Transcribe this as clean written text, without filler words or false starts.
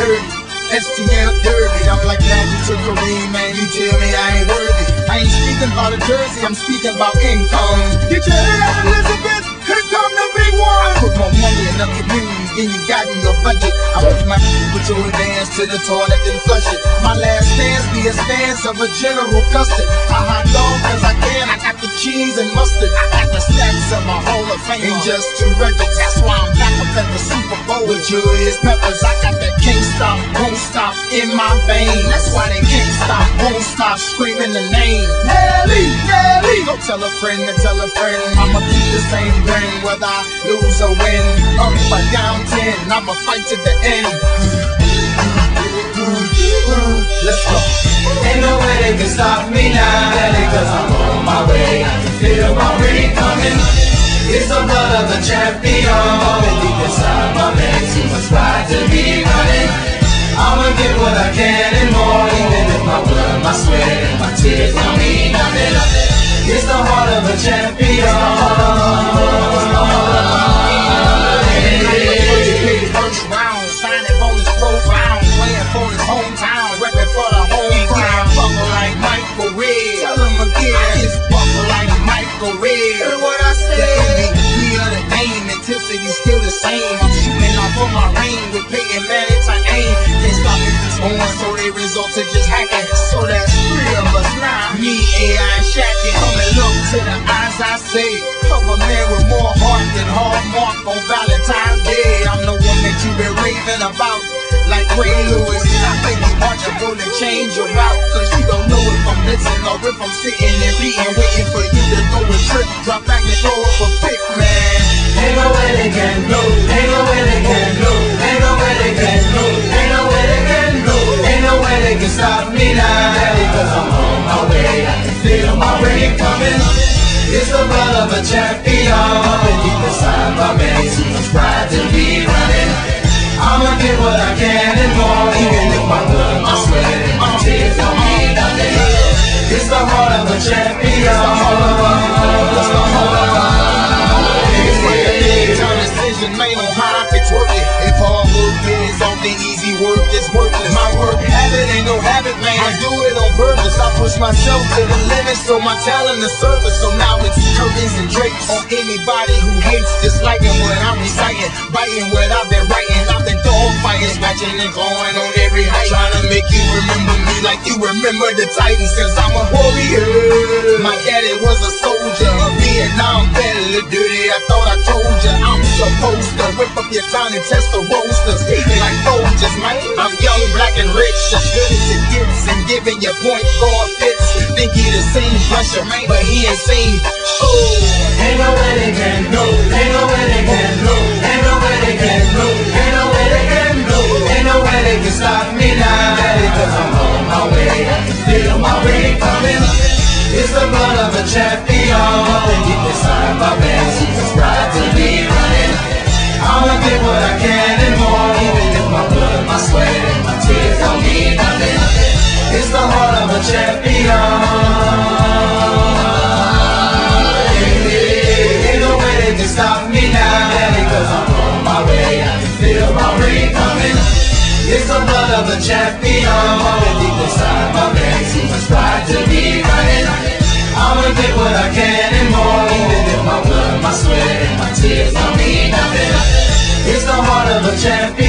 dirty. STL dirty, I'm like Magic to Kareem, man, you tell me I ain't worthy. I ain't speaking about a jersey, I'm speaking about income. Get your head out, Elizabeth, here come the big one. I put more money in the community than you got in your budget. I put my put your advance to the toilet and flush it. My last stance be a stance of a General Custard. I hot dog cause I can, I got the cheese and mustard. I got the stacks of my Hall of Fame in just 2 records. That's why I'm back up at the Super Bowl with Julius Peppers. I got that can't stop, won't stop in my vein. That's why they can't stop, won't stop screaming the name. Nelly, Nelly. Go tell a friend to tell a friend. I'ma keep the same grin whether I lose or win. Up or down 10, I'ma fight to the end. Let's go. Ain't no way they can stop me now, cause I'm on my way. I can feel my ring coming. It's the blood of the champion, and deep inside my veins, too much pride to be running. I'ma get what I can and more, even if my blood, my sweat, and my tears don't mean nothing. It's the heart of a champion. First round, signing bonus profile, playing for his hometown, repping for the home crowd. Buckle like Michael Red. Tell him again, it's buckle like Michael Red. Hear what I said? The MVP of the game, intensity's still the same. I'm shooting off of my range with Peyton Manning to aim. Can't stop me this going, so they result to just hacking. So that's 3 of us now. Me, AI, and Shaqin'. Come and look to the eyes, I say. Cover man with more heart than Hallmark on Valentine's Day. I'm the one that you been raving about, like Ray Lewis. I think you want your goal to change your route, cause you don't know if I'm blitzing or if I'm sitting and beating, waiting for you to go and trip, drop back and throw up a pick, man. Ain't no way they can go, ain't no way they can go, ain't no way they can go, ain't no way they can go, ain't no way they can stop me now, cause I'm on my way. I can feel my ring coming. It's the blood of a champion, and deep inside my veins, too much pride to be running. I'ma get what I can and more, even if my blood, my sweat, and my tears don't mean nothing. It's the heart of a champion. It's the heart of a decision made on how I can twerk it. If hard work is often easy work, it's worthless. My work habit ain't no habit, man. I do it on purpose. I push myself to the limit, so my talent is surface. So now it's curtains and drapes on anybody who hates, disliking what I'm reciting, biting what I've been writing. I've been dogfighting, scratching and clawing on every height, trying to make you remember me like you remember the Titans, cause I'm a warrior. My daddy was a soldier, a Vietnam vet. Dirty, I thought I told ya I'm supposed to whip up your town and test the roasters, eating like soldiers, man. I'm young, black, and rich, as good as it gets, and giving you point guard fits. Think he the same pressure, man, but he ain't seen. Ain't no way they can go, ain't no way they can go, ain't no way they can go, ain't no way they can go, ain't no way they can stop me now, cause I'm on my way. I can feel my ring coming. It's the blood of a champion, and deep inside my veins, too much pride to be running. I'ma get what I can and more, even if my blood, my sweat, and my tears don't mean nothing. It's the heart of a champion. Ain't no way they can stop me now, cause I'm on my way. I can feel my ring coming. It's the blood of a champion, and deep inside my veins, too much pride to be running. I'ma get what I can and more, even if my blood, my sweat, and my tears don't mean nothing. It's the heart of a champion.